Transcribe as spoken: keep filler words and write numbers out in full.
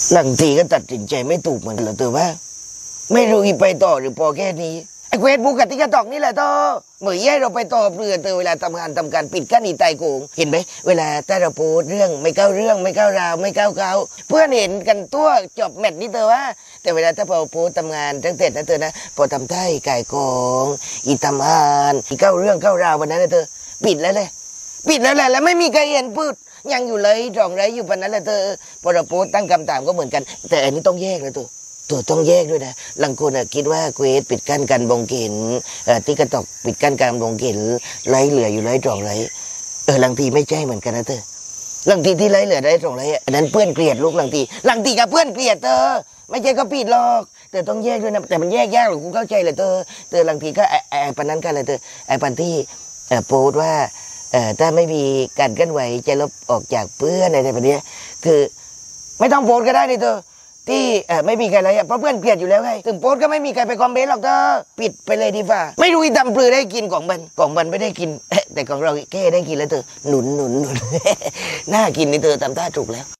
หลังทีก็ตัดสินใจไม่ถูกเหมือนกันเหรอเธอว่าไม่รู้อีไปต่อหรือพอแค่นี้ไอ้เควสบุ๊กกับติ๊กตอกนี่แหละเธอเหมือนแย่เราไปต่อเพื่อเธอเวลาทำงานทำการปิดกั้นอีไตโกงเห็นไหมเวลาถ้าเราโพสเรื่องไม่เข้าเรื่องไม่เข้าราวไม่เข้าเขาเพื่อนเห็นกันตัวจบแมทนี่เธอว่าแต่เวลาถ้าพอโพสทำงานตั้งแต่นั้นเธอนะพอทำไทยไก่กองอีทำงานอีเข้าเรื่องเข้าราววันนั้นนะเธอปิดแล้วเลยปิดแล้วแหละแล้วไม่มีใครเห็นพูดยังอยู่เลยรองไรอยู่วันนั้นแหละเธอพอเราโพสตั้งคำถามก็เหมือนกันแต่อันนี้ต้องแยกเลยตัวตัวต้องแยกด้วยนะหลังคนคิดว่าเควสปิดกั้นการบงเห็นติ๊กตอกปิดกั้นการบงเห็นไรเหลืออยู่ไรรองไรเออหลังทีไม่ใช่เหมือนกันนะเธอหลังทีที่ไรเหลือได้รองไรอันนั้นเพื่อนเกลียดลูกหลังทีหลังทีกับเพื่อนเกลียดเธอไม่ใช่ก็ปิดหรอกแต่ต้องแยกด้วยนะแต่มันแยกยากหรอกกูเข้าใจเลยเธอเธอหลังทีก็ไอ้ไอ้ปันนั้นกันเลยเธอไอ้ปันที่โพสว่าเอ่อถ้าไม่มีการเคลื่อนไหวจะลบออกจากเพื่อนอะไรแบบนี้คือไม่ต้องโพสก็ได้นี่เธอที่เอ่อไม่มีใครเลยเพราะเพื่อนเกลียดอยู่แล้วไงถึงโพสก็ไม่มีใครไปคอมเมนต์หรอกเธอปิดไปเลยดีฟ่าไม่รู้อีดำปลือได้กินของมันของมันไม่ได้กินแต่ของเราแค่ได้กินแล้วเธอหนุนหนุนหนุนน่ากินนี่เธอทำท่าถูกแล้ว